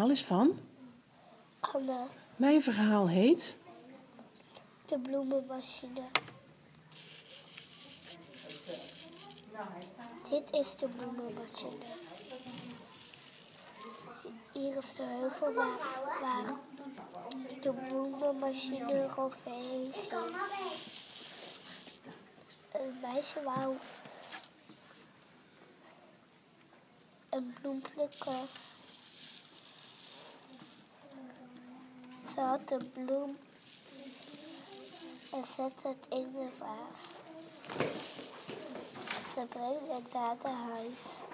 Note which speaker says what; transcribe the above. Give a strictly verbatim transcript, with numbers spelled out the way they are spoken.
Speaker 1: verhaal is van
Speaker 2: Anne.
Speaker 1: Mijn verhaal heet
Speaker 2: De bloemenmachine. Dit is de bloemenmachine. Hier is de heuvel waar, waar de bloemenmachine overheen ging. Een meisje wou een bloem plukken. Ze had de bloem en zette het in de vaas. Ze brengt het naar de huis.